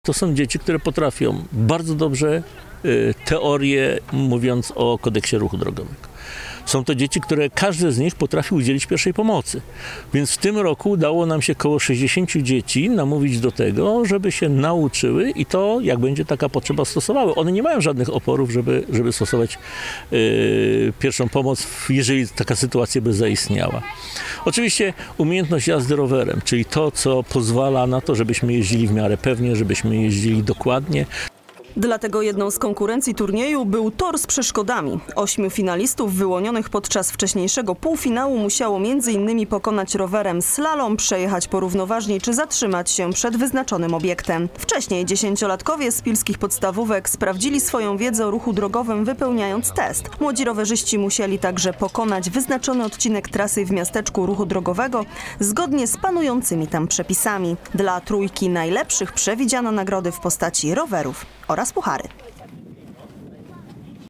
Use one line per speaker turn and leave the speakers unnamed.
To są dzieci, które potrafią bardzo dobrze teorię, mówiąc o kodeksie ruchu drogowego. Są to dzieci, które każdy z nich potrafi udzielić pierwszej pomocy. Więc w tym roku udało nam się około 60 dzieci namówić do tego, żeby się nauczyły i to, jak będzie taka potrzeba, stosowały. One nie mają żadnych oporów, żeby stosować pierwszą pomoc, jeżeli taka sytuacja by zaistniała. Oczywiście umiejętność jazdy rowerem, czyli to, co pozwala na to, żebyśmy jeździli w miarę pewnie, żebyśmy jeździli dokładnie.
Dlatego jedną z konkurencji turnieju był tor z przeszkodami. 8 finalistów wyłonionych podczas wcześniejszego półfinału musiało m.in. pokonać rowerem slalom, przejechać porównoważnie czy zatrzymać się przed wyznaczonym obiektem. Wcześniej 10-latkowie z pilskich podstawówek sprawdzili swoją wiedzę o ruchu drogowym, wypełniając test. Młodzi rowerzyści musieli także pokonać wyznaczony odcinek trasy w miasteczku ruchu drogowego zgodnie z panującymi tam przepisami. Dla trójki najlepszych przewidziano nagrody w postaci rowerów oraz puchary.